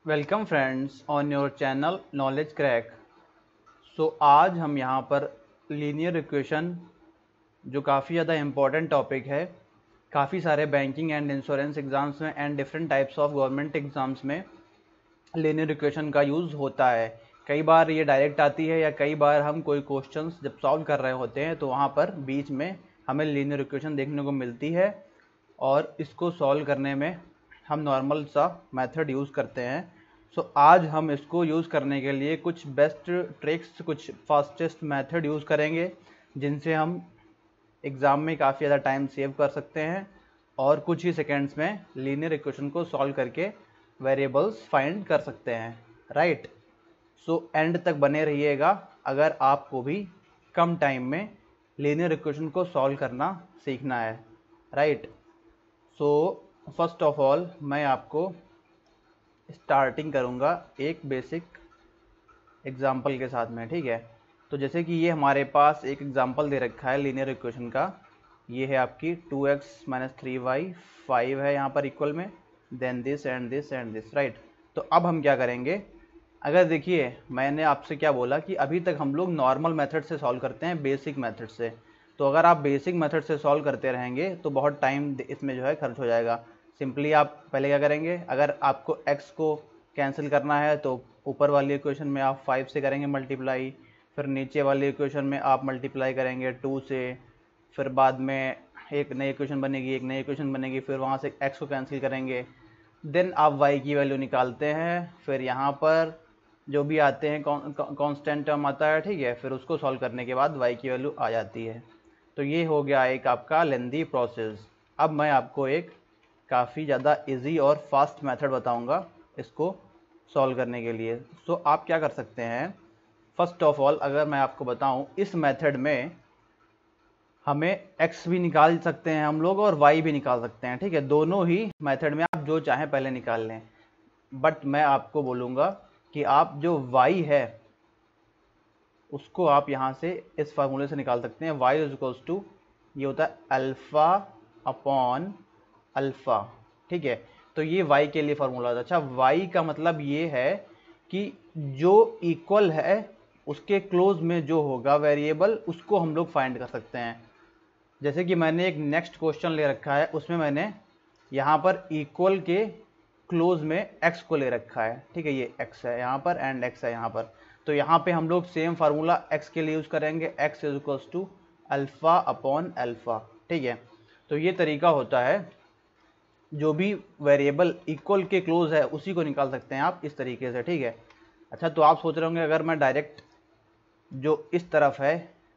Welcome friends on your channel knowledge crack. आज हम यहाँ पर लीनियर इक्वेशन जो काफ़ी ज़्यादा इम्पॉर्टेंट टॉपिक है, काफ़ी सारे बैंकिंग एंड इंश्योरेंस एग्ज़ाम्स में and different types of government exams में लीनियर इक्वेशन का यूज़ होता है। कई बार ये डायरेक्ट आती है या कई बार हम कोई क्वेश्चंस जब सॉल्व कर रहे होते हैं तो वहाँ पर बीच में हमें लीनियर इक्वेशन देखने को मिलती है और इसको सॉल्व करने में हम नॉर्मल सा मेथड यूज़ करते हैं। आज हम इसको यूज़ करने के लिए कुछ बेस्ट ट्रिक्स, कुछ फास्टेस्ट मेथड यूज़ करेंगे जिनसे हम एग्ज़ाम में काफ़ी ज़्यादा टाइम सेव कर सकते हैं और कुछ ही सेकेंड्स में लीनियर इक्वेशन को सॉल्व करके वेरिएबल्स फाइंड कर सकते हैं। राइट। एंड तक बने रहिएगा अगर आपको भी कम टाइम में लीनियर इक्वेशन को सॉल्व करना सीखना है। राइट। फर्स्ट ऑफ ऑल मैं आपको स्टार्टिंग करूँगा एक बेसिक एग्जाम्पल के साथ में। ठीक है, तो जैसे कि ये हमारे पास एक एग्जाम्पल दे रखा है लीनियर इक्वेशन का। ये है आपकी 2x - 3y, 5 है यहाँ पर इक्वल में, then this and this and this. Right. तो अब हम क्या करेंगे, अगर देखिए मैंने आपसे क्या बोला कि अभी तक हम लोग नॉर्मल मेथड से सॉल्व करते हैं, बेसिक मेथड से। तो अगर आप बेसिक मेथड से सॉल्व करते रहेंगे तो बहुत टाइम इसमें जो है खर्च हो जाएगा। सिंपली आप पहले क्या करेंगे, अगर आपको x को कैंसिल करना है तो ऊपर वाली इक्वेशन में आप 5 से करेंगे मल्टीप्लाई, फिर नीचे वाली इक्वेशन में आप मल्टीप्लाई करेंगे 2 से, फिर बाद में एक नई इक्वेशन बनेगी, एक नई इक्वेशन बनेगी, फिर वहाँ से x को कैंसिल करेंगे, देन आप y की वैल्यू निकालते हैं, फिर यहाँ पर जो भी आते हैं कांस्टेंट टर्म आता है। ठीक है, फिर उसको सॉल्व करने के बाद y की वैल्यू आ जाती है। तो ये हो गया एक आपका लेंदी प्रोसेस। अब मैं आपको एक काफ़ी ज़्यादा इजी और फास्ट मेथड बताऊंगा इसको सॉल्व करने के लिए। आप क्या कर सकते हैं, फर्स्ट ऑफ ऑल अगर मैं आपको बताऊं, इस मेथड में हमें x भी निकाल सकते हैं हम लोग और y भी निकाल सकते हैं। ठीक है, दोनों ही मेथड में आप जो चाहें पहले निकाल लें, बट मैं आपको बोलूँगा कि आप जो y है उसको आप यहाँ से इस फार्मूले से निकाल सकते हैं। y इज टू, ये होता है अल्फ़ा अपॉन अल्फ़ा। ठीक है, तो ये y के लिए फार्मूला है। अच्छा, y का मतलब ये है कि जो इक्वल है उसके क्लोज में जो होगा वेरिएबल उसको हम लोग फाइंड कर सकते हैं। जैसे कि मैंने एक नेक्स्ट क्वेश्चन ले रखा है, उसमें मैंने यहाँ पर इक्वल के क्लोज में x को ले रखा है। ठीक है, ये x है यहाँ पर एंड x है यहाँ पर। तो यहाँ पे हम लोग सेम फार्मूला x के लिए यूज़ करेंगे, x is equals to alpha upon alpha. ठीक है, तो ये तरीका होता है, जो भी वेरिएबल इक्वल के क्लोज है उसी को निकाल सकते हैं आप इस तरीके से। ठीक है। अच्छा, तो आप सोच रहे होंगे अगर मैं डायरेक्ट जो इस तरफ है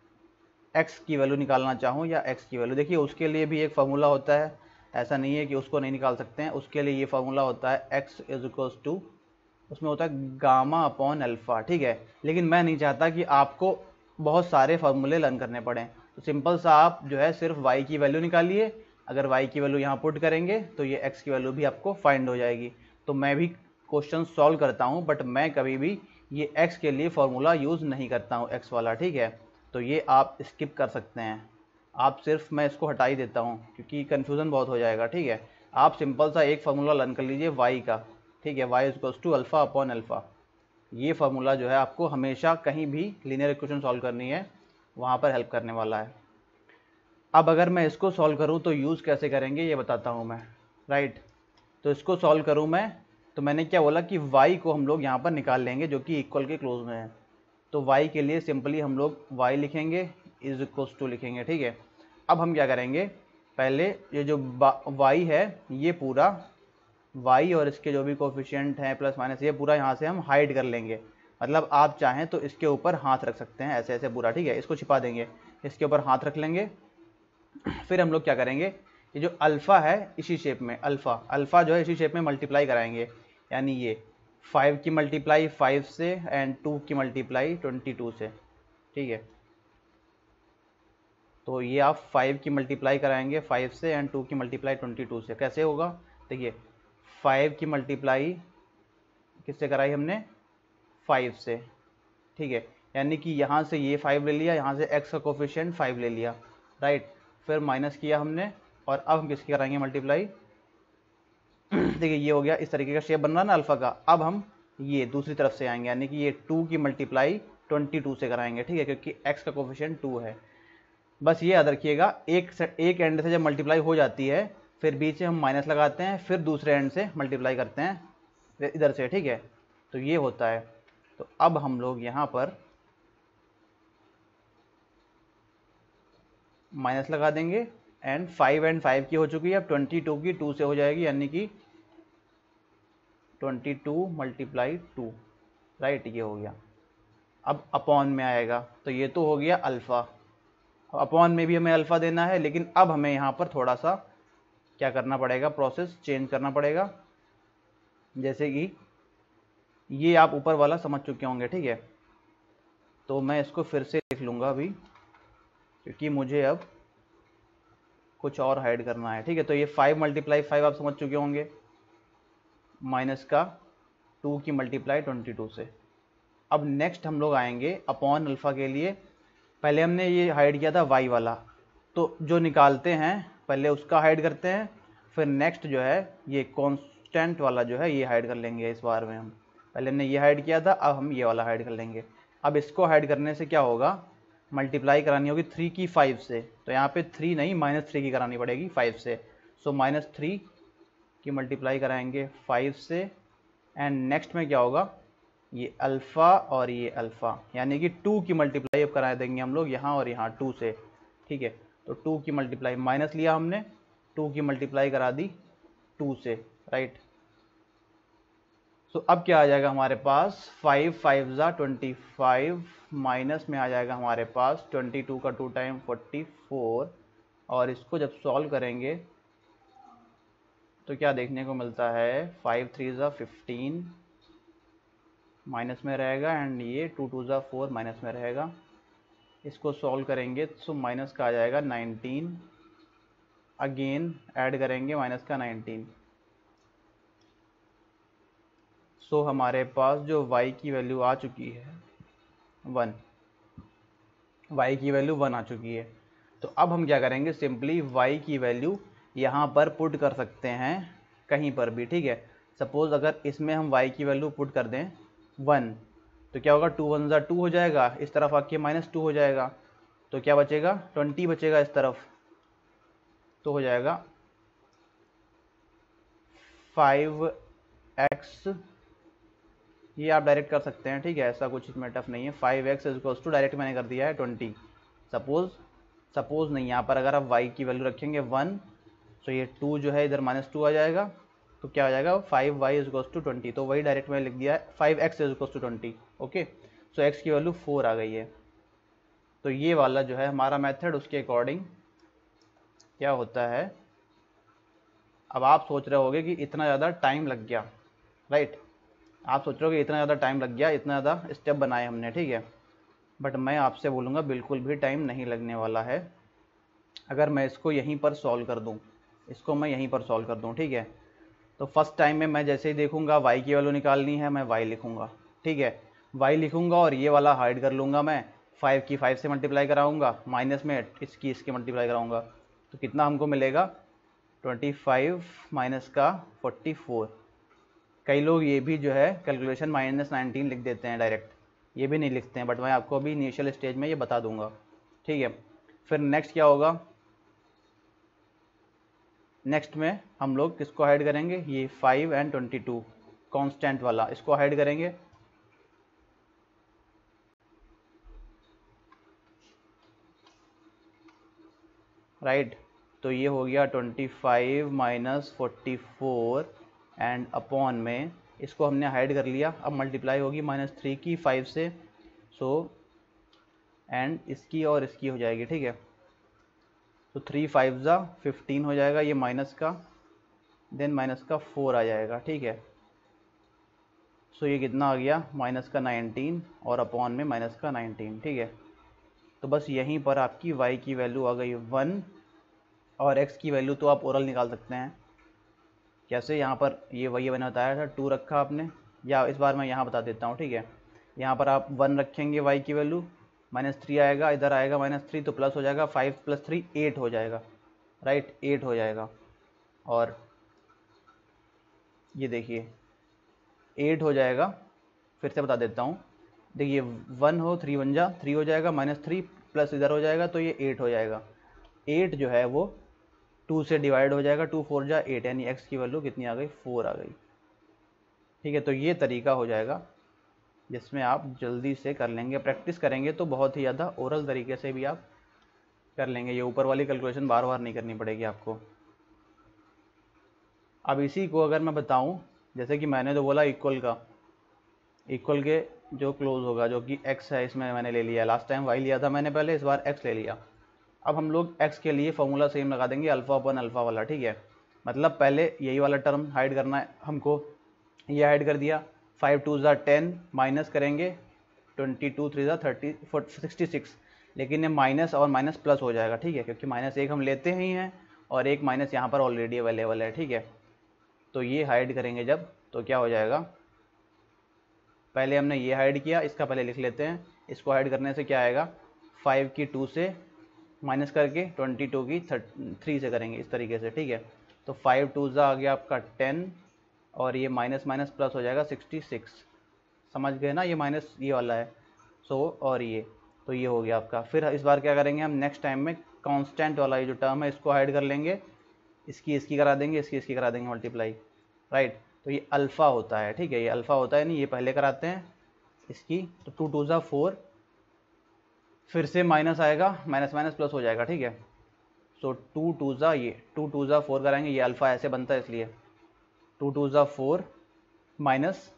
x की वैल्यू निकालना चाहूँ या x की वैल्यू, देखिए उसके लिए भी एक फार्मूला होता है, ऐसा नहीं है कि उसको नहीं निकाल सकते हैं। उसके लिए ये फार्मूला होता है x इज इक्वल्स टू, उसमें होता है गामा अपॉन अल्फ़ा। ठीक है, लेकिन मैं नहीं चाहता कि आपको बहुत सारे फार्मूले लर्न करने पड़े, तो सिंपल सा आप जो है सिर्फ y की वैल्यू निकालिए। अगर y की वैल्यू यहाँ पुट करेंगे तो ये x की वैल्यू भी आपको फाइंड हो जाएगी। तो मैं भी क्वेश्चन सॉल्व करता हूँ, बट मैं कभी भी ये x के लिए फार्मूला यूज़ नहीं करता हूँ, x वाला। ठीक है, तो ये आप स्किप कर सकते हैं। आप सिर्फ, मैं इसको हटा ही देता हूँ क्योंकि कन्फ्यूज़न बहुत हो जाएगा। ठीक है, आप सिंपल सा एक फार्मूला लर्न कर लीजिए y का। ठीक है, y equals to alpha upon alpha. ये फार्मूला जो है आपको हमेशा कहीं भी लीनियर इक्वेशन सॉल्व करनी है वहाँ पर हेल्प करने वाला है। अब अगर मैं इसको सॉल्व करूँ तो यूज़ कैसे करेंगे ये बताता हूँ मैं। राइट। तो इसको सॉल्व करूँ मैं, तो मैंने क्या बोला कि y को हम लोग यहाँ पर निकाल लेंगे जो कि इक्वल के क्लोज में है। तो y के लिए सिंपली हम लोग y लिखेंगे, इज इक्वल्स टू लिखेंगे। ठीक है, अब हम क्या करेंगे, पहले ये जो y है ये पूरा y और इसके जो भी कोफिशिएंट हैं प्लस माइनस, ये पूरा यहाँ से हम हाइड कर लेंगे। मतलब आप चाहें तो इसके ऊपर हाथ रख सकते हैं, ऐसे ऐसे पूरा। ठीक है, इसको छिपा देंगे, इसके ऊपर हाथ रख लेंगे। फिर हम लोग क्या करेंगे, ये जो अल्फ़ा है इसी शेप में, अल्फ़ा जो है इसी शेप में मल्टीप्लाई कराएंगे। यानी ये 5 की मल्टीप्लाई 5 से एंड 2 की मल्टीप्लाई 22 से। ठीक है, तो ये आप 5 की मल्टीप्लाई कराएंगे 5 से एंड 2 की मल्टीप्लाई 22 से। कैसे होगा, देखिए 5 की मल्टीप्लाई किससे कराई हमने, 5 से। ठीक है, यानी कि यहाँ से ये 5 ले लिया, यहाँ से x का कोफिशिएंट 5 ले लिया। राइट, फिर माइनस किया हमने, और अब हम किसकी कराएंगे मल्टीप्लाई देखिए ये हो गया, इस तरीके का शेप बन रहा है ना अल्फ़ा का। अब हम ये दूसरी तरफ से आएंगे, यानी कि ये 2 की मल्टीप्लाई 22 से कराएंगे, ठीक है, क्योंकि x का कोफिशिएंट 2 है। बस ये याद रखिएगा, एक एंड से जब मल्टीप्लाई हो जाती है फिर बीच में हम माइनस लगाते हैं, फिर दूसरे एंड से मल्टीप्लाई करते हैं इधर से, ठीक है। तो ये होता है। तो अब हम लोग यहाँ पर माइनस लगा देंगे एंड 5 की हो चुकी है, अब 22 की 2 से हो जाएगी, यानी कि 22 मल्टीप्लाई 2, राइट, ये हो गया। अब अपॉन में आएगा, तो ये तो हो गया अल्फ़ा। अब अपॉन में भी हमें अल्फ़ा देना है, लेकिन अब हमें यहाँ पर थोड़ा सा क्या करना पड़ेगा, प्रोसेस चेंज करना पड़ेगा। जैसे कि ये आप ऊपर वाला समझ चुके होंगे, ठीक है, तो मैं इसको फिर से लिख लूँगा अभी, क्योंकि मुझे अब कुछ और हाइड करना है, ठीक है। तो ये 5 मल्टीप्लाई 5 आप समझ चुके होंगे, माइनस का 2 की मल्टीप्लाई 22 से। अब नेक्स्ट हम लोग आएंगे अपॉन अल्फ़ा के लिए। पहले हमने ये हाइड किया था y वाला, तो जो निकालते हैं पहले उसका हाइड करते हैं, फिर नेक्स्ट जो है ये कांस्टेंट वाला जो है ये हाइड कर लेंगे। इस बार में हम पहले हमने ये हाइड किया था, अब हम ये वाला हाइड कर लेंगे। अब इसको हाइड करने से क्या होगा, मल्टीप्लाई करानी होगी 3 की 5 से, तो यहाँ पे 3 नहीं -3 की करानी पड़ेगी 5 से। सो -3 की मल्टीप्लाई कराएंगे 5 से, एंड नेक्स्ट में क्या होगा, ये अल्फ़ा और ये अल्फ़ा, यानी कि 2 की मल्टीप्लाई अब करा देंगे हम लोग यहाँ और यहाँ 2 से, ठीक है। तो 2 की मल्टीप्लाई माइनस लिया हमने, 2 की मल्टीप्लाई करा दी 2 से, राइट। सो अब क्या आ जाएगा हमारे पास, 5 5 ज़ा 25, माइनस में आ जाएगा हमारे पास 22 का 2 टाइम 44, और इसको जब सॉल्व करेंगे तो क्या देखने को मिलता है, 5 3 ज़ा 15 माइनस में रहेगा, एंड ये 2 2 ज़ा 4 माइनस में रहेगा। इसको सॉल्व करेंगे तो माइनस का आ जाएगा 19, अगेन ऐड करेंगे माइनस का 19। सो हमारे पास जो y की वैल्यू आ चुकी है 1, y की वैल्यू 1 आ चुकी है। तो अब हम क्या करेंगे, सिंपली y की वैल्यू यहाँ पर पुट कर सकते हैं कहीं पर भी, ठीक है। सपोज़ अगर इसमें हम y की वैल्यू पुट कर दें 1, तो क्या होगा, 2 1 ज़ा 2 हो जाएगा, इस तरफ आके -2 हो जाएगा, तो क्या बचेगा, 20 बचेगा इस तरफ, तो हो जाएगा 5x, ये आप डायरेक्ट कर सकते हैं, ठीक है, ऐसा कुछ इसमें टफ नहीं है। 5x इक्वल्स टू, डायरेक्ट मैंने कर दिया है 20। सपोज़ नहीं, यहाँ पर अगर आप y की वैल्यू रखेंगे 1, तो ये 2 जो है इधर -2 आ जाएगा, तो क्या आ जाएगा 5y इक्वल्स टू 20, तो वही डायरेक्ट मैंने लिख दिया है 5x equals to 20, okay. So x की वैल्यू 4 आ गई है। तो ये वाला जो है हमारा मेथड, उसके अकॉर्डिंग क्या होता है। अब आप सोच रहे होगे कि इतना ज़्यादा टाइम लग गया, राइट, आप सोच रहे हो कि इतना ज़्यादा टाइम लग गया, इतना ज़्यादा स्टेप बनाए हमने, ठीक है। बट मैं आपसे बोलूँगा बिल्कुल भी टाइम नहीं लगने वाला है। अगर मैं इसको यहीं पर सॉल्व कर दूँ, इसको मैं यहीं पर सॉल्व कर दूँ, ठीक है, तो फर्स्ट टाइम में मैं जैसे ही देखूँगा y की वैल्यू निकालनी है, मैं y लिखूँगा, ठीक है, y लिखूँगा और ये वाला हाइड कर लूँगा मैं, 5 की 5 से मल्टीप्लाई कराऊँगा, माइनस में इसकी मल्टीप्लाई कराऊँगा, तो कितना हमको मिलेगा, 25 माइनस का 44। कई लोग ये भी जो है कैलकुलेशन -19 लिख देते हैं डायरेक्ट, ये भी नहीं लिखते हैं, बट मैं आपको अभी इनिशियल स्टेज में ये बता दूंगा, ठीक है। फिर नेक्स्ट क्या होगा, नेक्स्ट में हम लोग किसको हाइड करेंगे, ये 5 एंड 22 कांस्टेंट वाला, इसको हाइड करेंगे, राइट। तो ये हो गया 25 माइनस 44 एंड अपॉन में इसको हमने हाइड कर लिया। अब मल्टीप्लाई होगी -3 की 5 से, सो एंड इसकी और इसकी हो जाएगी, ठीक है। तो 3 5 ज़ा 15 हो जाएगा, ये माइनस का, देन माइनस का 4 आ जाएगा, ठीक है। सो ये कितना आ गया, माइनस का 19 और अपॉन में माइनस का 19, ठीक है। तो बस यहीं पर आपकी y की वैल्यू आ गई 1, और x की वैल्यू तो आप ओरल निकाल सकते हैं। कैसे, यहाँ पर ये वही मैंने बताया था, 2 रखा आपने, या इस बार मैं यहाँ बता देता हूँ, ठीक है। यहाँ पर आप 1 रखेंगे y की वैल्यू, -3 आएगा, इधर आएगा -3, तो प्लस हो जाएगा, 5 + 3 8 हो जाएगा, राइट, 8 हो जाएगा। और ये देखिए 8 हो जाएगा, फिर से बता देता हूँ। देखिए 1 हो 3 बन जा 3 हो जाएगा, -3 प्लस इधर हो जाएगा तो ये 8 हो जाएगा। 8 जो है वो 2 से डिवाइड हो जाएगा, 2 4 जा 8, यानी x की वैल्यू कितनी आ गई, 4 आ गई। ठीक है, तो ये तरीका हो जाएगा जिसमें आप जल्दी से कर लेंगे। प्रैक्टिस करेंगे तो बहुत ही ज़्यादा ओरल तरीके से भी आप कर लेंगे। ये ऊपर वाली कैलकुलेशन बार बार नहीं करनी पड़ेगी आपको। अब इसी को अगर मैं बताऊं, जैसे कि मैंने तो बोला इक्वल का, इक्वल के जो क्लोज होगा जो कि x है, इसमें मैंने ले लिया। लास्ट टाइम y लिया था मैंने पहले, इस बार x ले लिया। अब हम लोग x के लिए फॉर्मूला सेम लगा देंगे, अल्फ़ा अपन अल्फ़ा वाला। ठीक है, मतलब पहले यही वाला टर्म हाइड करना है हमको, ये हाइड कर दिया। 5 2 ज़ा 10 माइनस करेंगे 22 3 ज़ा 66, लेकिन ये माइनस और माइनस प्लस हो जाएगा। ठीक है, क्योंकि -1 हम लेते ही हैं और एक माइनस यहाँ पर ऑलरेडी अवेलेबल है। ठीक है, तो ये हाइड करेंगे जब, तो क्या हो जाएगा, पहले हमने ये हाइड किया, इसका पहले लिख लेते हैं। इसको हाइड करने से क्या आएगा, 5 की 2 से माइनस करके 22 की 3 से करेंगे इस तरीके से। ठीक है, तो 5 2 ज़ा आ गया आपका 10 और ये माइनस माइनस प्लस हो जाएगा 66। समझ गए ना, ये माइनस ये वाला है 100 और ये, तो ये हो गया आपका। फिर इस बार क्या करेंगे हम, नेक्स्ट टाइम में कांस्टेंट वाला ये जो टर्म है इसको हाइड कर लेंगे, इसकी करा देंगे, इसकी करा देंगे मल्टीप्लाई। राइट, तो ये अल्फ़ा होता है। ठीक है, ये अल्फ़ा होता है, नहीं ये पहले कराते हैं इसकी, तो 2 2 ज़ा 4, फिर से माइनस आएगा, माइनस माइनस प्लस हो जाएगा। ठीक है, सो 2 2 ज़ा ये 2 2 ज़ा 4 कराएंगे, ये अल्फ़ा ऐसे बनता है इसलिए 2 2 ज़ा 4 माइनस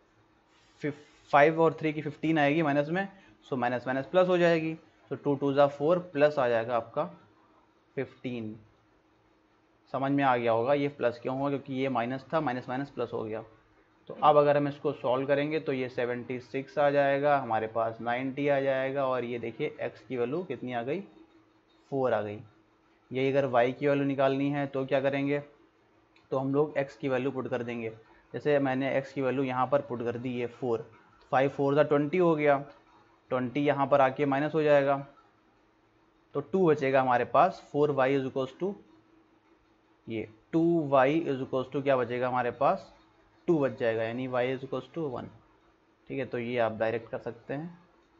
5 और 3 की 15 आएगी माइनस में, सो माइनस माइनस प्लस हो जाएगी। सो 2 2 ज़ा 4 प्लस आ जाएगा आपका 15। समझ में आ गया होगा ये प्लस क्यों हुआ, क्योंकि ये माइनस था, माइनस माइनस प्लस हो गया। तो अब अगर हम इसको सॉल्व करेंगे तो ये 76 आ जाएगा, हमारे पास 90 आ जाएगा, और ये देखिए x की वैल्यू कितनी आ गई, 4 आ गई। यही अगर y की वैल्यू निकालनी है तो क्या करेंगे, तो हम लोग x की वैल्यू पुट कर देंगे। जैसे मैंने x की वैल्यू यहाँ पर पुट कर दी, ये 4, 5 4 ज़ा 20 हो गया, 20 यहाँ पर आके माइनस हो जाएगा, तो 2 बचेगा हमारे पास। 4y इज इक्वल्स टू ये 2y इज इक्वल्स टू क्या बचेगा हमारे पास, 2 बच जाएगा, यानी y इज इक्वल्स टू 1। ठीक है, तो ये आप डायरेक्ट कर सकते हैं।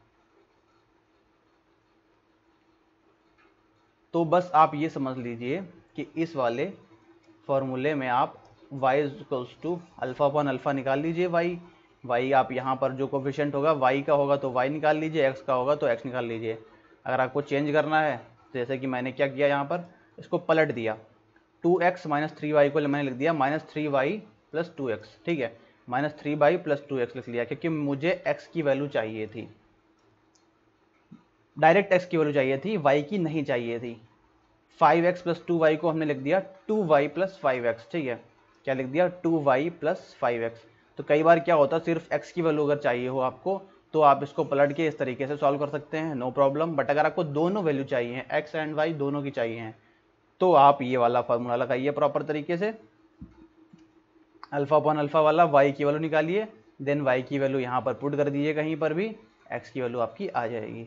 तो बस आप ये समझ लीजिए कि इस वाले फॉर्मूले में आप y is equals to alpha upon alpha निकाल लीजिए। y आप यहाँ पर जो कोफिशिएंट होगा y का होगा तो y निकाल लीजिए, x का होगा तो x निकाल लीजिए। अगर आपको चेंज करना है, जैसे कि मैंने क्या किया, यहाँ पर इसको पलट दिया, 2x माइनस 3y को मैंने लिख दिया -3y प्लस 2x। ठीक है, -3y प्लस 2x लिख लिया, क्योंकि मुझे x की वैल्यू चाहिए थी, डायरेक्ट x की वैल्यू चाहिए थी, y की नहीं चाहिए थी। 5x प्लस 2y को हमने लिख दिया 2y प्लस 5x। ठीक है, क्या लिख दिया, 2y प्लस 5x। तो कई बार क्या होता है, सिर्फ x की वैल्यू अगर चाहिए हो आपको तो आप इसको पलट के इस तरीके से सॉल्व कर सकते हैं, नो प्रॉब्लम। बट अगर आपको दोनों वैल्यू चाहिए, x एंड y दोनों की चाहिए, तो आप ये वाला फार्मूला लगाइए प्रॉपर तरीके से, अल्फ़ा अपन अल्फ़ा वाला, y की वैल्यू निकालिए, देन y की वैल्यू यहाँ पर पुट कर दीजिए कहीं पर भी, x की वैल्यू आपकी आ जाएगी।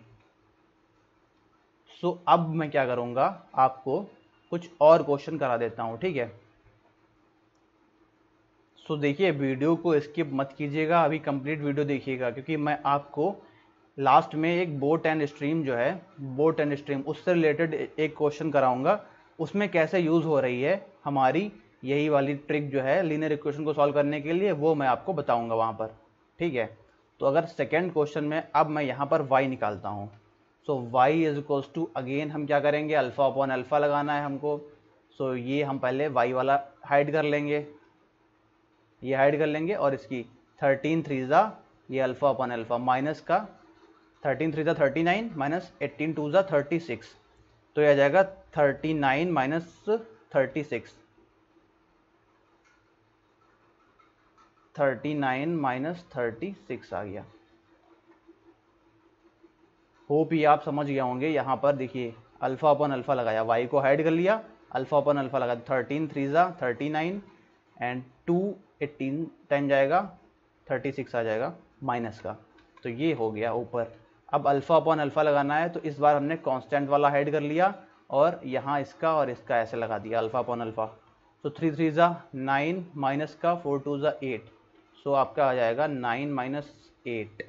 सो अब मैं क्या करूँगा, आपको कुछ और क्वेश्चन करा देता हूँ। ठीक है, सो देखिए वीडियो को स्किप मत कीजिएगा, अभी कंप्लीट वीडियो देखिएगा, क्योंकि मैं आपको लास्ट में एक बोट एंड स्ट्रीम जो है, बोट एंड स्ट्रीम उससे रिलेटेड एक क्वेश्चन कराऊंगा, उसमें कैसे यूज़ हो रही है हमारी यही वाली ट्रिक जो है लीनियर इक्वेशन को सॉल्व करने के लिए, वो मैं आपको बताऊंगा वहाँ पर। ठीक है, तो अगर सेकेंड क्वेश्चन में अब मैं यहाँ पर y निकालता हूँ, so y is equals to, again हम क्या करेंगे, अल्फ़ा अपॉन अल्फ़ा लगाना है हमको। सो ये हम पहले y वाला हाइड कर लेंगे, ये हाइड कर लेंगे, और इसकी 13 3 ज़ा ये अल्फ़ा अपॉन अल्फ़ा माइनस का 13 3 ज़ा 39 माइनस 18 2 ज़ा 36, तो यह आ जाएगा 39 माइनस 36, 39 माइनस 36 आ गया। होप ये आप समझ गए होंगे। यहाँ पर देखिए अल्फ़ा अपॉन अल्फ़ा लगाया, y को हाइड कर लिया, अल्फ़ा अपॉन अल्फ़ा लगा, 13 3 ज़ा 39 एंड 2 18 टाइम जाएगा 36 आ जाएगा माइनस का, तो ये हो गया ऊपर। अब अल्फ़ा अपॉन अल्फ़ा लगाना है, तो इस बार हमने कांस्टेंट वाला हाइड कर लिया और यहाँ इसका और इसका ऐसे लगा दिया अल्फ़ा अपॉन अल्फ़ा। सो 3 3 ज़ा 9 माइनस का 4 2 ज़ा 8, सो आपका आ जाएगा 9 माइनस 8।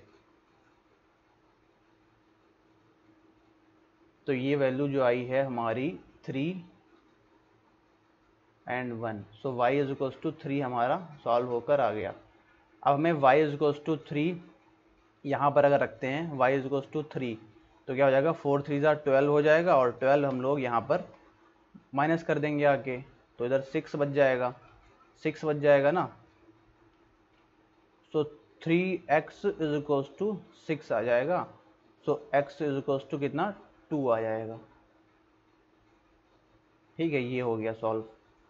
तो ये वैल्यू जो आई है हमारी 3 and 1, so y is equals to 3 हमारा सॉल्व होकर आ गया। अब हमें y इज इक्वल्स टू 3 यहाँ पर अगर रखते हैं y इज इक्वल्स टू 3 तो क्या हो जाएगा 4 3 ज़ा 12 हो जाएगा, और 12 हम लोग यहाँ पर माइनस कर देंगे आके, तो इधर 6 बच जाएगा, 6 बच जाएगा ना। So 3x is equals to 6 आ जाएगा, so x is equals to कितना 2 आ जाएगा। ठीक है, ये हो गया सॉल्व।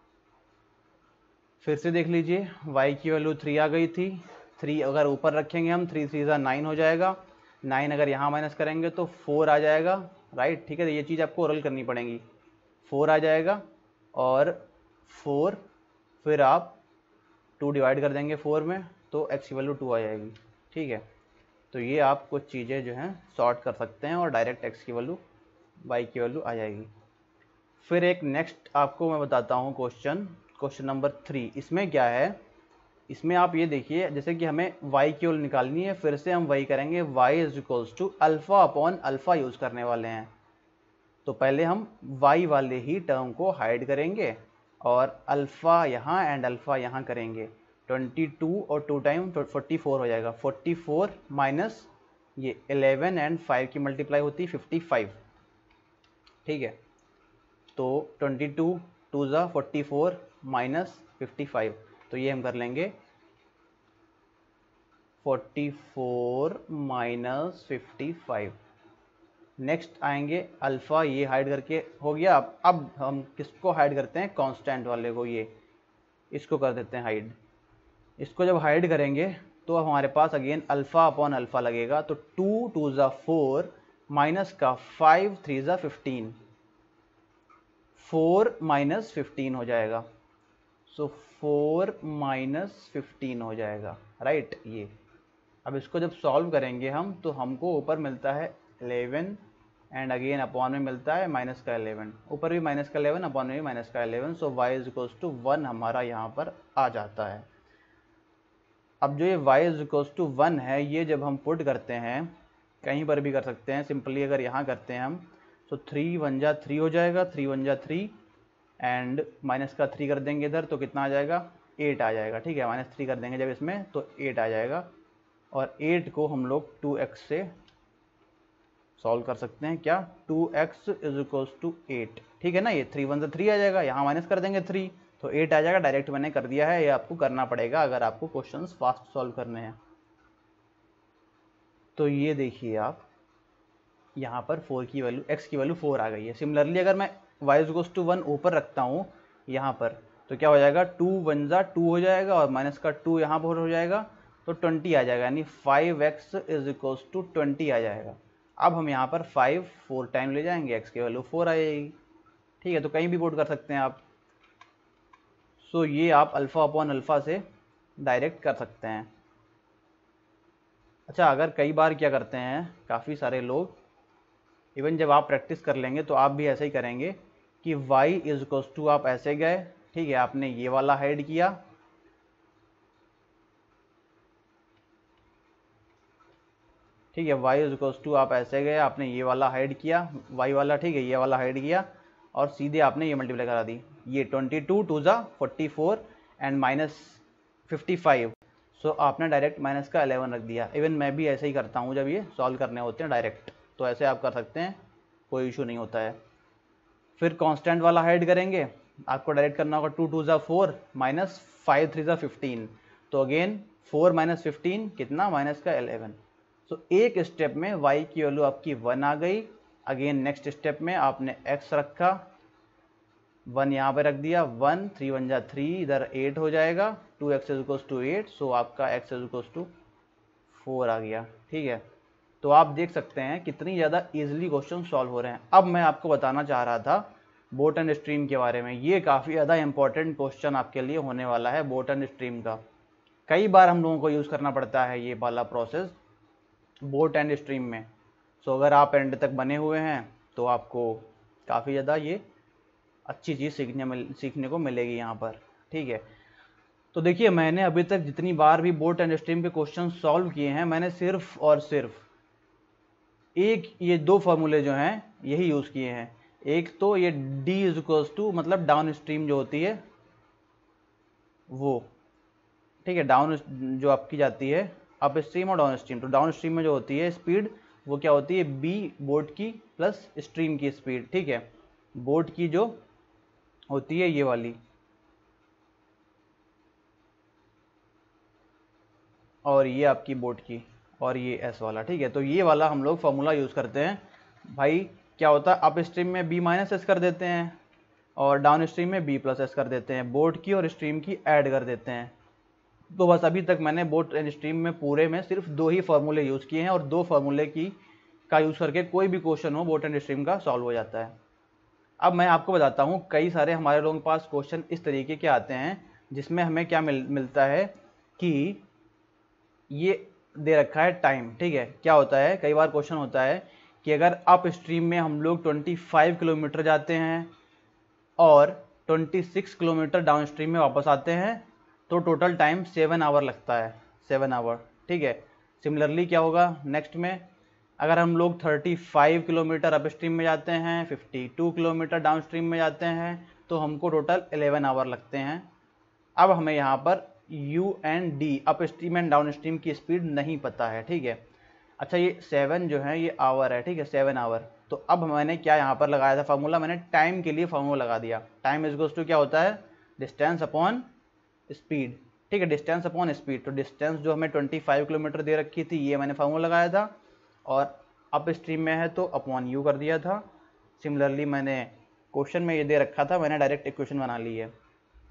फिर से देख लीजिए, y की वैल्यू 3 आ गई थी, 3 अगर ऊपर रखेंगे हम 3 3 ज़ा 9 हो जाएगा, 9 अगर यहाँ माइनस करेंगे तो 4 आ जाएगा, राइट। ठीक है, ये चीज़ आपको ओरल करनी पड़ेगी, 4 आ जाएगा, और 4 फिर आप 2 डिवाइड कर देंगे 4 में, तो x की वैल्यू 2 आ जाएगी। ठीक है, तो ये आप कुछ चीज़ें जो हैं सॉर्ट कर सकते हैं और डायरेक्ट x की वैल्यू y की वैल्यू आ जाएगी। फिर एक नेक्स्ट आपको मैं बताता हूँ क्वेश्चन नंबर 3। इसमें क्या है, इसमें आप ये देखिए, जैसे कि हमें y की वैल्यू निकालनी है, फिर से हम वही करेंगे, y is equals to alpha upon alpha use करने वाले हैं। तो पहले हम y वाले ही टर्म को हाइड करेंगे और अल्फ़ा यहाँ एंड अल्फ़ा यहाँ करेंगे। 22 और 2 टाइम 44 हो जाएगा, 44 माइनस ये 11 एंड 5 की मल्टीप्लाई होती है 55। ठीक है, तो 22 2 ज़ा 44 माइनस 55, तो ये हम कर लेंगे 44 माइनस 55। नेक्स्ट आएंगे अल्फ़ा, ये हाइड करके हो गया। अब हम किसको हाइड करते हैं, कांस्टेंट वाले को, ये इसको कर देते हैं हाइड। इसको जब हाइड करेंगे तो अब हमारे पास अगेन अल्फ़ा अपॉन अल्फ़ा लगेगा, तो 2 2 ज़ा 4 माइनस का 5 3 ज़ा 15, 4 माइनस 15 हो जाएगा, सो 4 माइनस 15 हो जाएगा, राइट। ये अब इसको जब सॉल्व करेंगे हम, तो हमको ऊपर मिलता है 11 एंड अगेन अपॉन में मिलता है माइनस का 11, ऊपर भी माइनस का 11 अपॉन में भी माइनस का 11, so y is equals to 1 हमारा यहाँ पर आ जाता है। अब जो ये y इज इक्वल्स टू 1 है, ये जब हम पुट करते हैं, कहीं पर भी कर सकते हैं, सिंपली अगर यहाँ करते हैं हम, तो 3 1 जा 3 हो जाएगा, 3 1 जा 3 एंड माइनस का 3 कर देंगे इधर, तो कितना आ जाएगा 8 आ जाएगा। ठीक है, माइनस 3 कर देंगे जब इसमें, तो 8 आ जाएगा, और 8 को हम लोग 2x से सॉल्व कर सकते हैं। क्या, 2x इज इक्वल्स टू 8। ठीक है ना, ये 3 1 से 3 आ जाएगा, यहाँ माइनस कर देंगे 3, तो 8 आ जाएगा। डायरेक्ट मैंने कर दिया है, ये आपको करना पड़ेगा अगर आपको क्वेश्चंस फास्ट सॉल्व करने हैं। तो ये देखिए आप, यहाँ पर 4 की वैल्यू, x की वैल्यू 4 आ गई है। सिमिलरली अगर मैं y इज इक्वल्स टू 1 ऊपर रखता हूँ यहाँ पर, तो क्या हो जाएगा, 2 1 जा 2 हो जाएगा, और माइनस का 2 यहाँ पर हो जाएगा, तो 20 आ जाएगा, यानी 5x इज इक्वल्स टू 20 आ जाएगा। अब हम यहाँ पर 5 4 टाइम ले जाएंगे, x की वैल्यू 4 आ जाएगी। ठीक है, तो कहीं भी पुट कर सकते हैं आप। सो ये आप अल्फ़ा अपॉन अल्फ़ा से डायरेक्ट कर सकते हैं। अच्छा, अगर कई बार क्या करते हैं काफ़ी सारे लोग, इवन जब आप प्रैक्टिस कर लेंगे तो आप भी ऐसे ही करेंगे कि y इज इक्वल्स टू, आप ऐसे गए, ठीक है, आपने ये वाला हाइड किया, ठीक है, y इज इक्वल्स टू, आप ऐसे गए, आपने ये वाला हाइड किया, y वाला, ठीक है, ये वाला हाइड किया, और सीधे आपने ये मल्टीप्लाई करा दी, ये 22 2 ज़ा 44 एंड माइनस 55, सो आपने डायरेक्ट माइनस का 11 रख दिया। इवन मैं भी ऐसे ही करता हूँ जब ये सॉल्व करने होते हैं डायरेक्ट, तो ऐसे आप कर सकते हैं, कोई इशू नहीं होता है। फिर कांस्टेंट वाला हाइड करेंगे, आपको डायरेक्ट करना होगा, 2 2 ज़ा 4 माइनस 5 3 ज़ा 15, तो अगेन 4 माइनस 15 कितना, माइनस का 11। सो एक स्टेप में y की वैल्यू आपकी 1 आ गई। अगेन नेक्स्ट स्टेप में आपने x रखा, 1 यहाँ पे रख दिया, 1 3 1 जा 3, इधर 8 हो जाएगा, 2x is equals to 8, so आपका x इज इक्वल्स टू 4 आ गया। ठीक है, तो आप देख सकते हैं कितनी ज़्यादा इजीली क्वेश्चन सॉल्व हो रहे हैं। अब मैं आपको बताना चाह रहा था बोट एंड स्ट्रीम के बारे में। ये काफ़ी ज़्यादा इंपॉर्टेंट क्वेश्चन आपके लिए होने वाला है, बोट एंड स्ट्रीम का। कई बार हम लोगों को यूज़ करना पड़ता है ये वाला प्रोसेस बोट एंड स्ट्रीम में। सो अगर आप एंड तक बने हुए हैं तो आपको काफ़ी ज़्यादा ये अच्छी चीज़ सीखने को मिलेगी यहाँ पर, ठीक है। तो देखिए मैंने अभी तक जितनी बार भी बोट एंड स्ट्रीम के क्वेश्चन सॉल्व किए हैं, मैंने सिर्फ और सिर्फ एक ये दो फार्मूले जो हैं यही यूज़ किए हैं। एक तो ये D इज इक्वल्स टू मतलब डाउन स्ट्रीम जो होती है वो, ठीक है, डाउन जो आपकी जाती है अप स्ट्रीम और डाउन स्ट्रीम। तो डाउन स्ट्रीम में जो होती है स्पीड वो क्या होती है, B बोट की प्लस स्ट्रीम की स्पीड, ठीक है। बोट की जो होती है ये वाली, और ये आपकी बोट की, और ये S वाला, ठीक है। तो ये वाला हम लोग फॉर्मूला यूज़ करते हैं भाई। क्या होता है, अप स्ट्रीम में B माइनस एस कर देते हैं और डाउन स्ट्रीम में B प्लस एस कर देते हैं, बोट की और स्ट्रीम की ऐड कर देते हैं। तो बस अभी तक मैंने बोट एंड स्ट्रीम में पूरे में सिर्फ दो ही फार्मूले यूज़ किए हैं और दो फार्मूले का यूज़ करके कोई भी क्वेश्चन हो बोट एंड स्ट्रीम का सॉल्व हो जाता है। अब मैं आपको बताता हूँ, कई सारे हमारे लोगों के पास क्वेश्चन इस तरीके के आते हैं जिसमें हमें क्या मिलता है कि ये दे रखा है टाइम, ठीक है। क्या होता है, कई बार क्वेश्चन होता है कि अगर अप स्ट्रीम में हम लोग 25 किलोमीटर जाते हैं और 26 किलोमीटर डाउन स्ट्रीम में वापस आते हैं तो टोटल टाइम 7 आवर लगता है, 7 आवर, ठीक है। सिमिलरली क्या होगा नेक्स्ट में, अगर हम लोग 35 किलोमीटर अप स्ट्रीम में जाते हैं, 52 किलोमीटर डाउन स्ट्रीम में जाते हैं तो हमको टोटल 11 आवर लगते हैं। अब हमें यहाँ पर U and D up stream and down stream की स्पीड नहीं पता है, ठीक है। अच्छा ये 7 जो है ये आवर है, ठीक है, 7 आवर। तो अब मैंने क्या यहाँ पर लगाया था फार्मूला, मैंने टाइम के लिए फार्मूला लगा दिया। टाइम इज इक्वल्स टू क्या होता है, डिस्टेंस अपॉन स्पीड, ठीक है, डिस्टेंस अपॉन स्पीड। तो डिस्टेंस जो हमें 25 किलोमीटर दे रखी थी ये मैंने फार्मूला लगाया था, और अप स्ट्रीम में है तो अपॉन U कर दिया था। सिमिलरली मैंने क्वेश्चन में ये दे रखा था, मैंने डायरेक्ट इक्वेशन बना ली है।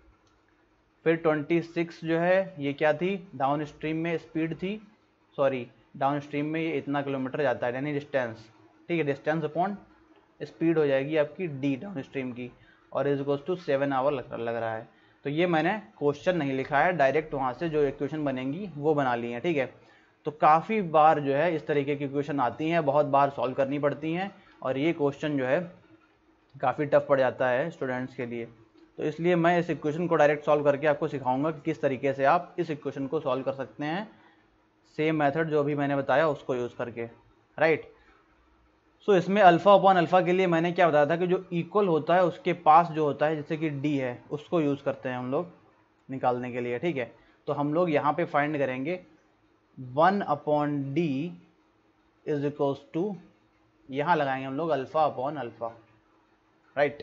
फिर 26 जो है ये क्या थी, डाउन स्ट्रीम में स्पीड थी, सॉरी डाउन स्ट्रीम में ये इतना किलोमीटर जाता है यानी डिस्टेंस, ठीक है, डिस्टेंस अपॉन स्पीड हो जाएगी आपकी D डाउन स्ट्रीम की, और इज इक्वल्स टू 7 आवर लग रहा है। तो ये मैंने क्वेश्चन नहीं लिखा है, डायरेक्ट वहाँ से जो इक्वेशन बनेंगी वो बना ली है, ठीक है। तो काफ़ी बार जो है इस तरीके की इक्वेशन आती हैं, बहुत बार सॉल्व करनी पड़ती हैं, और ये क्वेश्चन जो है काफ़ी टफ पड़ जाता है स्टूडेंट्स के लिए। तो इसलिए मैं इस इक्वेशन को डायरेक्ट सॉल्व करके आपको सिखाऊंगा कि किस तरीके से आप इस इक्वेशन को सॉल्व कर सकते हैं, सेम मेथड जो अभी मैंने बताया उसको यूज़ करके, राइट। सो इसमें अल्फ़ा अपॉन अल्फ़ा के लिए मैंने क्या बताया था कि जो इक्वल होता है उसके पास जो होता है जैसे कि D है उसको यूज़ करते हैं हम लोग निकालने के लिए, ठीक है। तो हम लोग यहाँ पे फाइंड करेंगे 1 upon D is equals to, यहाँ लगाएंगे हम लोग अल्फ़ा अपॉन अल्फ़ा, राइट,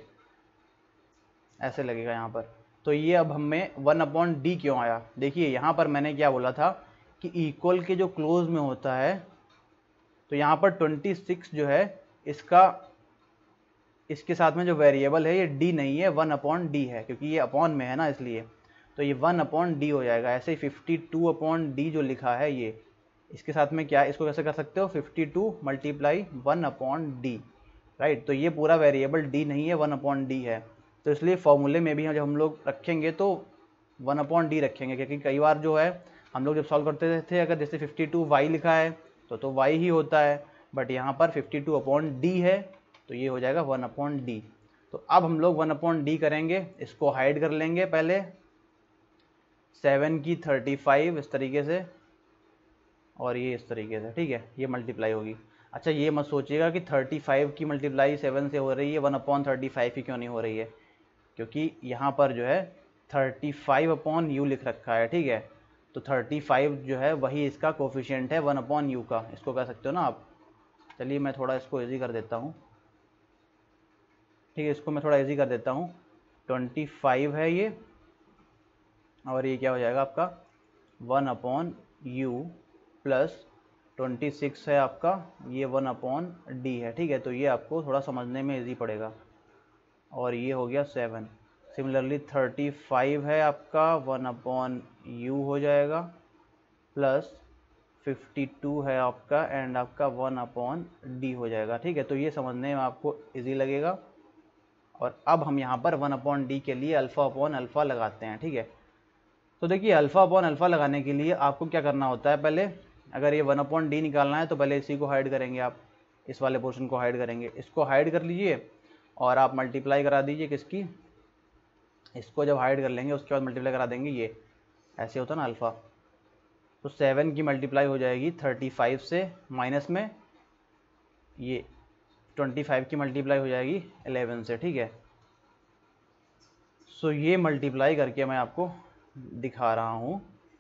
ऐसे लगेगा यहाँ पर। तो ये अब हमें 1 अपॉन D क्यों आया, देखिए यहाँ पर मैंने क्या बोला था कि इक्वल के जो क्लोज में होता है, तो यहाँ पर 26 जो है इसके साथ में जो वेरिएबल है ये D नहीं है, 1 अपॉन D है, क्योंकि ये अपॉन में है ना इसलिए, तो ये 1 अपॉन D हो जाएगा। ऐसे ही 52 अपॉन D जो लिखा है ये, इसके साथ में क्या, इसको कैसे कर सकते हो, 52 मल्टीप्लाई 1 अपॉन D, राइट। तो ये पूरा वेरिएबल D नहीं है, 1 अपॉन D है। तो इसलिए फॉर्मूले में भी जब हम लोग रखेंगे तो 1 अपॉन D रखेंगे, क्योंकि कई बार जो है हम लोग जब सॉल्व करते थे अगर जैसे 52y लिखा है तो y ही होता है, बट यहाँ पर 52 अपॉन D है तो ये हो जाएगा 1 अपॉन D। तो अब हम लोग 1 अपॉन D करेंगे, इसको हाइड कर लेंगे पहले, 7 की 35 इस तरीके से, और ये इस तरीके से, ठीक है, ये मल्टीप्लाई होगी। अच्छा ये मत सोचिएगा कि 35 की मल्टीप्लाई 7 से हो रही है, 1 अपॉन 35 ही क्यों नहीं हो रही है, क्योंकि यहाँ पर जो है 35 अपॉन U लिख रखा है, ठीक है। तो 35 जो है वही इसका कोफिशिएंट है 1 अपॉन U का, इसको कह सकते हो ना आप। चलिए मैं थोड़ा इसको इजी कर देता हूँ, ठीक है, इसको मैं थोड़ा इजी कर देता हूँ। 25 है ये, और ये क्या हो जाएगा आपका 1 अपॉन U प्लस 26 है आपका, ये 1 अपॉन D है, ठीक है। तो ये आपको थोड़ा समझने में इजी पड़ेगा, और ये हो गया 7। सिमिलरली 35 है आपका, 1 अपॉन U हो जाएगा, प्लस 52 है आपका, एंड आपका 1 अपॉन D हो जाएगा, ठीक है। तो ये समझने में आपको इजी लगेगा। और अब हम यहाँ पर 1 अपॉन D के लिए अल्फ़ा अपॉन अल्फ़ा लगाते हैं, ठीक है। तो देखिए अल्फ़ा अपॉन अल्फ़ा लगाने के लिए आपको क्या करना होता है, पहले अगर ये 1 अपॉन D निकालना है तो पहले इसी को हाइड करेंगे आप, इस वाले पोर्शन को हाइड करेंगे, इसको हाइड कर लीजिए। और आप मल्टीप्लाई करा दीजिए किसकी, इसको जब हाइड कर लेंगे उसके बाद मल्टीप्लाई करा देंगे, ये ऐसे होता ना अल्फ़ा। तो 7 की मल्टीप्लाई हो जाएगी 35 से, माइनस में ये 25 की मल्टीप्लाई हो जाएगी 11 से, ठीक है। सो ये मल्टीप्लाई करके मैं आपको दिखा रहा हूँ।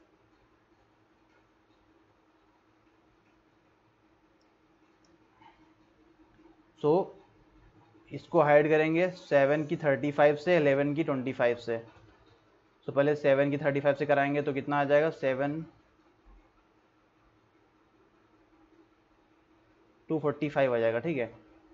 सो इसको हाइड करेंगे 7 की 35 से, 11 की 25 से। सो पहले 7 की 35 से कराएंगे तो कितना आ जाएगा, 7 245 आ जाएगा, ठीक है।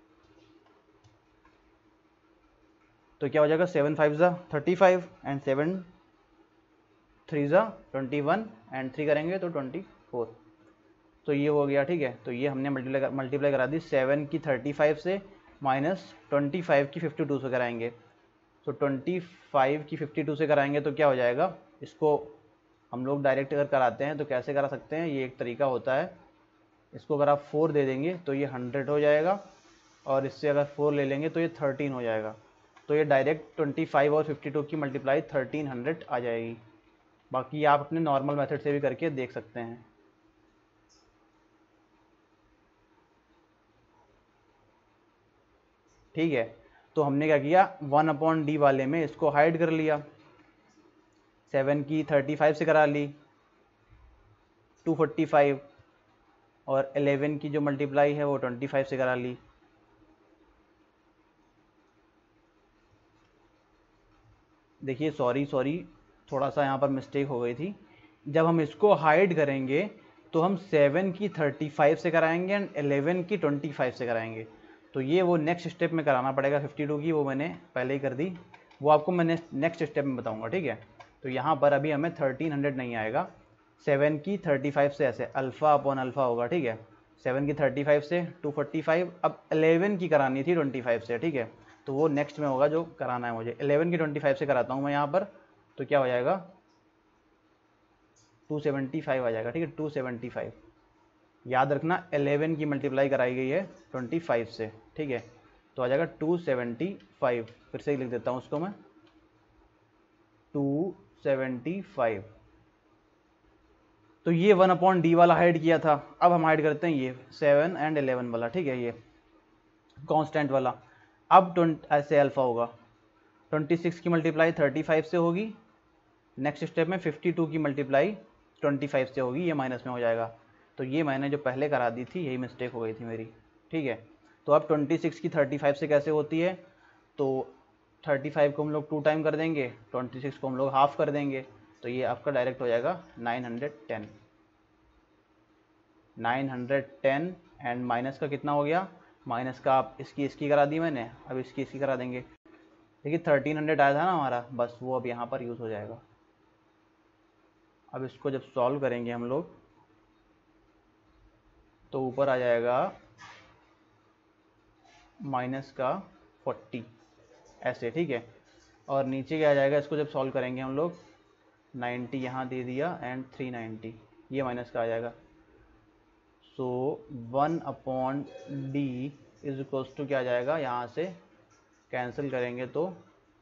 तो क्या हो जाएगा, 7 5 ज़ा 35 एंड 7 3 ज़ा 21 एंड 3 करेंगे तो 24। तो ये हो गया, ठीक है। तो ये हमने मल्टीप्लाई करा दी 7 की 35 से माइनस 25 की 52 से कराएंगे। तो 25 की 52 से कराएंगे तो क्या हो जाएगा, इसको हम लोग डायरेक्ट अगर कराते हैं तो कैसे करा सकते हैं, ये एक तरीका होता है। इसको अगर आप 4 दे देंगे तो ये 100 हो जाएगा, और इससे अगर 4 ले लेंगे तो ये 13 हो जाएगा। तो ये डायरेक्ट 25 और 52 की मल्टीप्लाई 1300 आ जाएगी। बाकी आप अपने नॉर्मल मेथड से भी करके देख सकते हैं। ठीक है, तो हमने क्या किया, 1/d वाले में इसको हाइड कर लिया, 7 की 35 से करा ली 245, और 11 की जो मल्टीप्लाई है वो 25 से करा ली। देखिए सॉरी थोड़ा सा यहाँ पर मिस्टेक हो गई थी। जब हम इसको हाइड करेंगे तो हम 7 की 35 से कराएंगे एंड 11 की 25 से कराएंगे। तो ये वो नेक्स्ट स्टेप में कराना पड़ेगा, 52 की वो मैंने पहले ही कर दी, वो आपको मैं नेक्स्ट स्टेप में बताऊंगा, ठीक है। तो यहाँ पर अभी हमें 1300 नहीं आएगा, 7 की 35 से ऐसे अल्फ़ा अपॉन अल्फ़ा होगा, ठीक है। 7 की 35 से 245, अब 11 की करानी थी 25 से, ठीक है। तो वो नेक्स्ट में होगा जो कराना है मुझे। 11 की 25 से कराता हूँ मैं यहाँ पर, तो क्या हो जाएगा 275 आ जाएगा, ठीक है। 275 याद रखना, 11 की मल्टीप्लाई कराई गई है 25 से, ठीक है। तो आ जाएगा 275, फिर से ही लिख देता हूँ उसको मैं, 275। तो ये 1/d वाला हाइड किया था। अब हम हाइड करते हैं ये 7 एंड 11 वाला, ठीक है, ये कांस्टेंट वाला। अब ऐसे अल्फ़ा होगा, 26 की मल्टीप्लाई 35 से होगी, नेक्स्ट स्टेप में 52 की मल्टीप्लाई 25 से होगी, ये माइनस में हो जाएगा। तो ये मैंने जो पहले करा दी थी यही मिस्टेक हो गई थी मेरी, ठीक है। तो अब 26 की 35 से कैसे होती है, तो 35 को हम लोग 2 टाइम कर देंगे, 26 को हम लोग हाफ कर देंगे, तो ये आपका डायरेक्ट हो जाएगा 910। 910 एंड माइनस का कितना हो गया, माइनस का आप इसकी करा दी मैंने, अब इसकी करा देंगे। देखिए 1300 आया था ना हमारा, बस वो अब यहाँ पर यूज़ हो जाएगा। अब इसको जब सॉल्व करेंगे हम लोग तो ऊपर आ जाएगा माइनस का 40 ऐसे, ठीक है। और नीचे क्या आ जाएगा, इसको जब सॉल्व करेंगे हम लोग 90 यहाँ दे दिया एंड 390, ये माइनस का आ जाएगा। सो 1/d इज इक्वल्स टू क्या आ जाएगा, यहाँ से कैंसिल करेंगे तो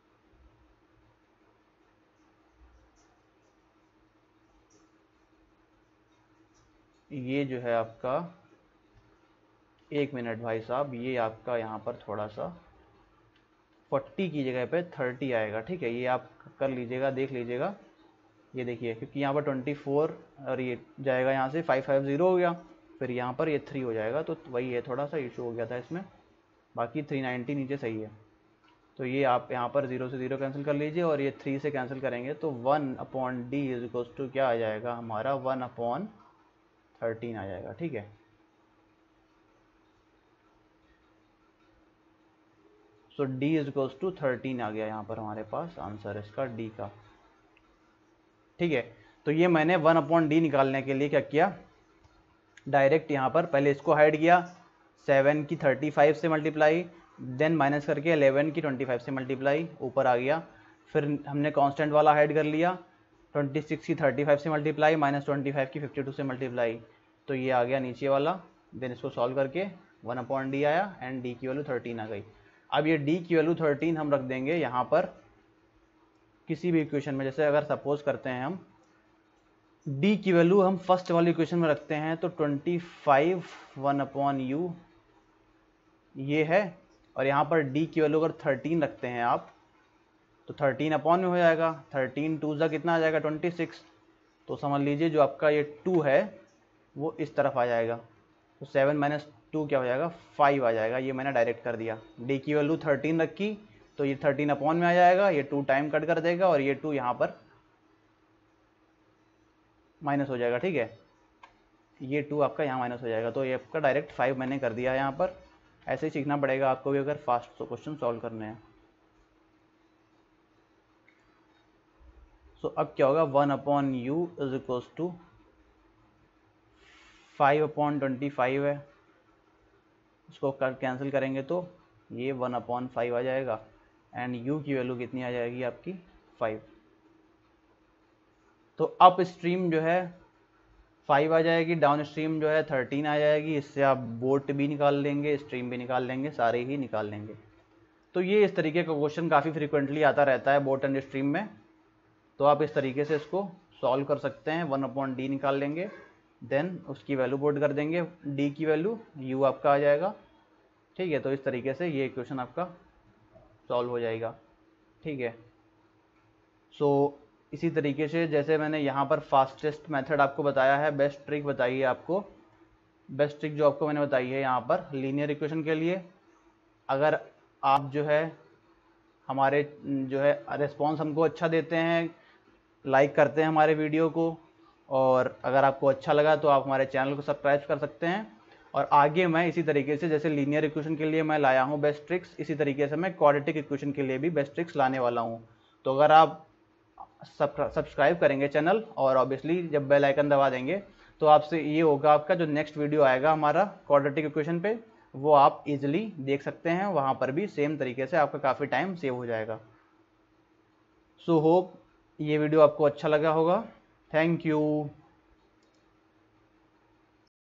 ये जो है आपका, 1 मिनट भाई साहब, ये आपका यहाँ पर थोड़ा सा 40 की जगह पे 30 आएगा, ठीक है। ये आप कर लीजिएगा, देख लीजिएगा, ये देखिए, क्योंकि यहाँ पर 24 और ये जाएगा यहाँ से 550 हो गया, फिर यहाँ पर ये 3 हो जाएगा, तो वही है, थोड़ा सा इशू हो गया था इसमें। बाकी 390 नीचे सही है। तो ये आप यहाँ पर 0 से 0 कैंसिल कर लीजिए, और ये 3 से कैंसिल करेंगे तो 1/d इज इक्वल्स टू क्या आ जाएगा हमारा, 1/13 आ जाएगा, ठीक है। So d is equals to 13 आ गया यहाँ पर हमारे पास आंसर इसका d का, ठीक है। तो ये मैंने 1/d निकालने के लिए क्या किया, डायरेक्ट यहाँ पर पहले इसको हाइड किया, 7 की 35 से मल्टीप्लाई, देन माइनस करके 11 की 25 से मल्टीप्लाई, ऊपर आ गया। फिर हमने कांस्टेंट वाला हाइड कर लिया, 26 की 35 से मल्टीप्लाई माइनस 25 की 52 से मल्टीप्लाई, तो ये आ गया नीचे वाला। देन इसको सॉल्व करके 1/d आया एंड d की वैल्यू 13 आ गई। अब ये d की वैल्यू 13 हम रख देंगे यहाँ पर किसी भी इक्वेशन में। जैसे अगर सपोज करते हैं हम d की वैल्यू हम फर्स्ट वाली इक्वेशन में रखते हैं तो 25 1/u ये है, और यहाँ पर d की वैल्यू अगर 13 रखते हैं आप तो 13 अपॉन में हो जाएगा। 13 2 जा कितना आ जाएगा 26, तो समझ लीजिए जो आपका ये 2 है वो इस तरफ आ जाएगा। तो 7 माइनस 2 क्या हो जाएगा 5 आ जाएगा। ये मैंने डायरेक्ट कर दिया। d की वैल्यू 13 रखी तो ये 13 अपॉन में आ जाएगा, ये 2 टाइम कट कर देगा और ये 2 यहाँ पर माइनस हो जाएगा। ठीक है, ये 2 आपका यहाँ माइनस हो जाएगा। तो ये आपका डायरेक्ट 5 मैंने कर दिया है यहाँ पर। ऐसे ही सीखना पड़ेगा आपको भी अगर फास्ट क्वेश्चन सॉल्व करने हैं। सो अब क्या होगा 1/u इज इक्वल्स टू 5/25 है, इसको कैंसिल करेंगे तो ये 1/5 आ जाएगा एंड u की वैल्यू कितनी आ जाएगी आपकी 5। तो अप स्ट्रीम जो है 5 आ जाएगी, डाउन स्ट्रीम जो है 13 आ जाएगी। इससे आप बोट भी निकाल लेंगे, स्ट्रीम भी निकाल लेंगे, सारे ही निकाल लेंगे। तो ये इस तरीके का क्वेश्चन काफ़ी फ्रीक्वेंटली आता रहता है बोट एंड स्ट्रीम में। तो आप इस तरीके से इसको सॉल्व कर सकते हैं। 1/d निकाल लेंगे, देन उसकी वैल्यू पुट कर देंगे, d की वैल्यू u आपका आ जाएगा। ठीक है, तो इस तरीके से ये इक्वेशन आपका सॉल्व हो जाएगा। ठीक है, सो इसी तरीके से जैसे मैंने यहाँ पर फास्टेस्ट मेथड आपको बताया है, बेस्ट ट्रिक बताई है आपको। बेस्ट ट्रिक जो आपको मैंने बताई है यहाँ पर लीनियर इक्वेशन के लिए, अगर आप जो है हमारे जो है रिस्पॉन्स हमको अच्छा देते हैं, लाइक करते हैं हमारे वीडियो को, और अगर आपको अच्छा लगा तो आप हमारे चैनल को सब्सक्राइब कर सकते हैं। और आगे मैं इसी तरीके से जैसे लीनियर इक्वेशन के लिए मैं लाया हूँ बेस्ट ट्रिक्स, इसी तरीके से मैं क्वाड्रेटिक इक्वेशन के लिए भी बेस्ट ट्रिक्स लाने वाला हूँ। तो अगर आप सब्सक्राइब करेंगे चैनल और ऑब्वियसली जब बेल आइकन दबा देंगे तो आपसे ये होगा, आपका जो नेक्स्ट वीडियो आएगा हमारा क्वाड्रेटिक इक्वेशन पे वो आप इजीली देख सकते हैं। वहाँ पर भी सेम तरीके से आपका काफ़ी टाइम सेव हो जाएगा। सो होप ये वीडियो आपको अच्छा लगा होगा। Thank you.